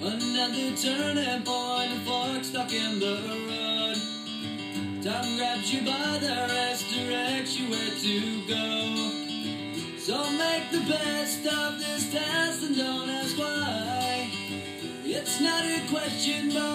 Another turning point, a fork stuck in the road. Time grabs you by the wrist, directs you where to go. So make the best of this test and don't ask why. It's not a question, but